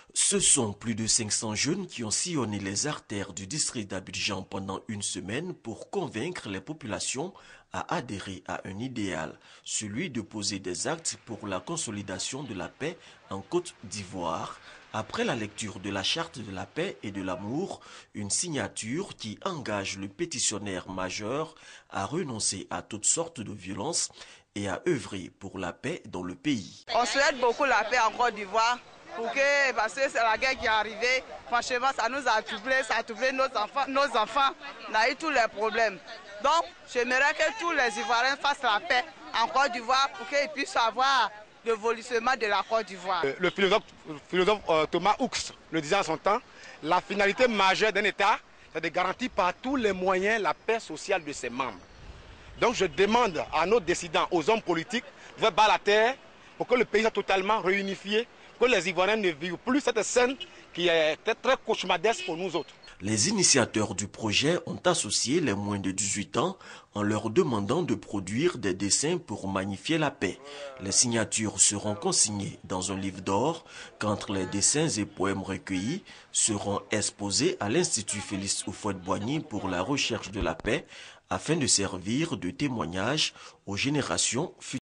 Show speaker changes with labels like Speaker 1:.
Speaker 1: Ce sont plus de 500 jeunes qui ont sillonné les artères du district d'Abidjan pendant une semaine pour convaincre les populations à adhérer à un idéal, celui de poser des actes pour la consolidation de la paix en Côte d'Ivoire. Après la lecture de la Charte de la paix et de l'amour, une signature qui engage le pétitionnaire majeur à renoncer à toutes sortes de violences et à œuvrer pour la paix dans le pays.
Speaker 2: On souhaite beaucoup la paix en Côte d'Ivoire. Parce que c'est la guerre qui est arrivée, franchement ça nous a troublé nos enfants, on a eu tous les problèmes. Donc j'aimerais que tous les Ivoiriens fassent la paix en Côte d'Ivoire pour qu'ils puissent avoir l'évolution de la Côte d'Ivoire.
Speaker 3: Le philosophe Thomas Hooks le disait en son temps, la finalité majeure d'un État, c'est de garantir par tous les moyens la paix sociale de ses membres. Donc je demande à nos décidents, aux hommes politiques, de faire battre la terre pour que le pays soit totalement réunifié, que les Ivoiriens ne vivent plus cette scène qui est très cauchemardesque pour nous autres.
Speaker 1: Les initiateurs du projet ont associé les moins de 18 ans en leur demandant de produire des dessins pour magnifier la paix. Les signatures seront consignées dans un livre d'or qu'entre les dessins et poèmes recueillis seront exposés à l'Institut Félix Houphouët-Boigny pour la recherche de la paix afin de servir de témoignage aux générations futures.